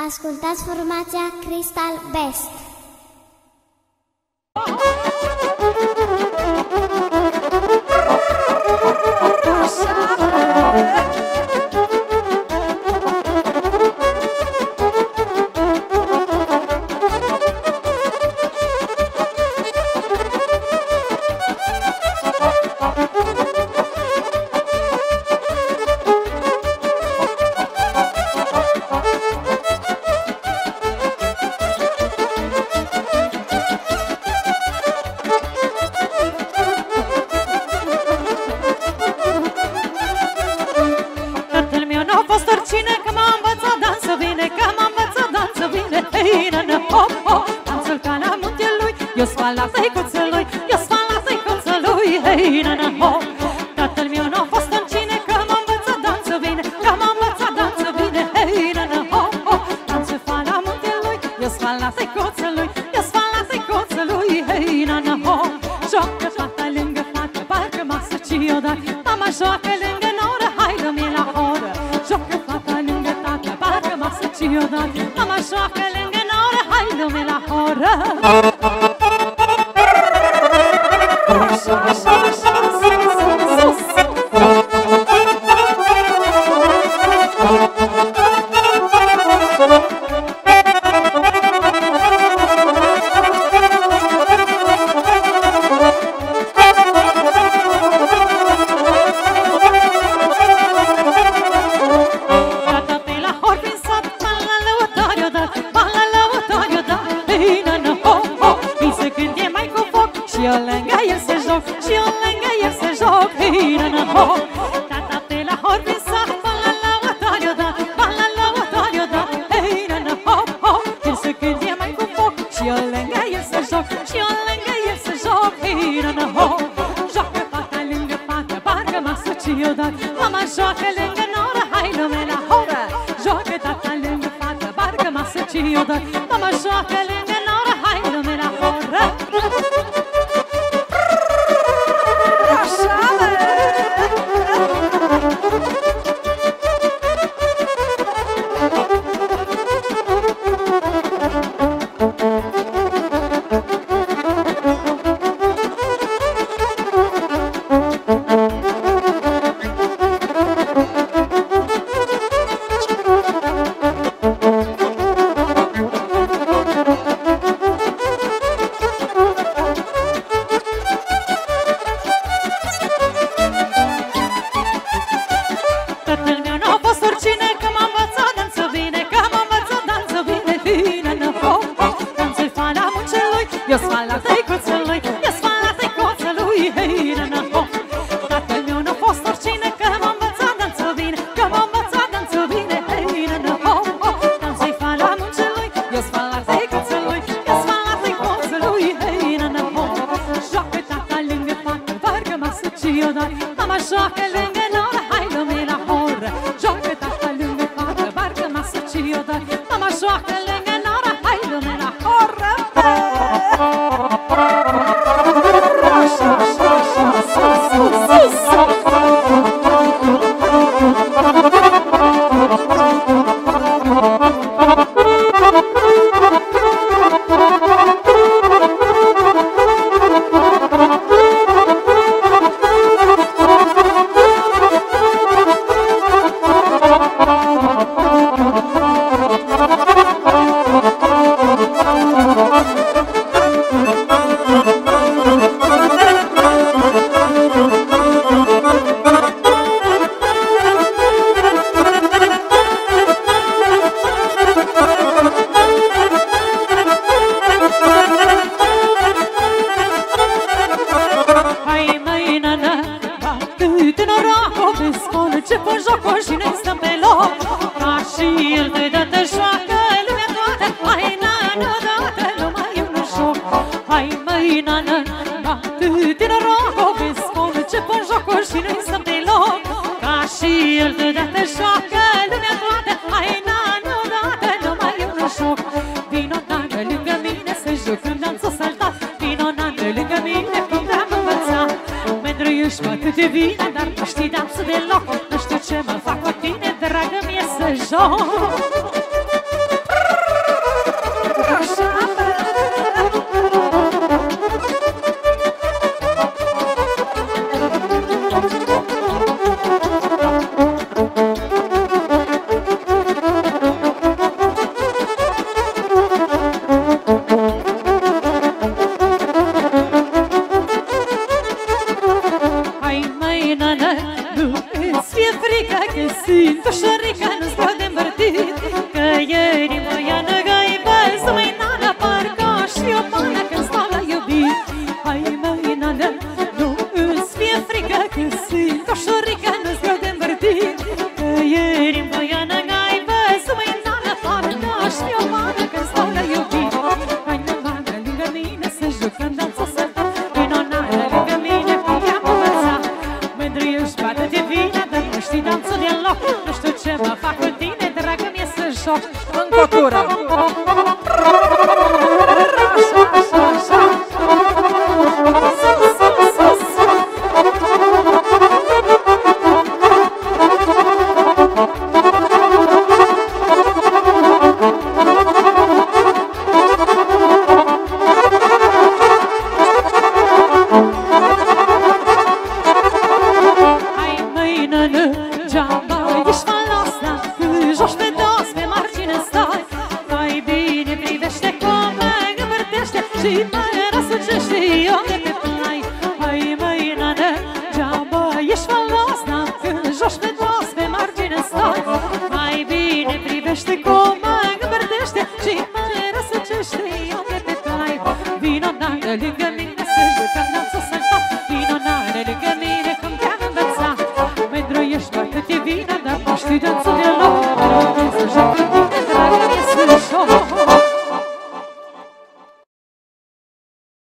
Ascultați formația Crystal Best. Dar nu știi dansul deloc, nu știu ce mă fac cu tine, dragă mie, să joc. Că ieri mă ia năgai văzui nana parcă și o pană când stau la iubit. Hai măi nana, nu îți fie frică că sunt o șorică, nu-ți greu de învârtit. Că ieri mă ia năgai văzui nana parcă și o pană când stau la iubit. Hai nana lângă mine să jucăm danța să vino nana lângă mine că i-am învățat. Mândru ești, bată-te vine, dar nu știi danțul deloc. Nu știu ce mă fac cu tine, dragă mie să joc. Încă o tură. Hai măi nănă, geaba ești faloasă, că joci pe dos, pe margine stai. Mai bine privește cum mă învârtește și mă răsucește eu de pe plai. Hai măi nănă, geaba ești faloasă, că joci pe dos, pe margine stai. Mai bine privește cum mă învârtește și mă răsucește eu de pe plai. Vino nănă lângă mine să jucăm danță să-mi fac. Vino nănă lângă mine cum te-am învățat. Mândru ești, bată-te vină, dar nu știi danțul deloc.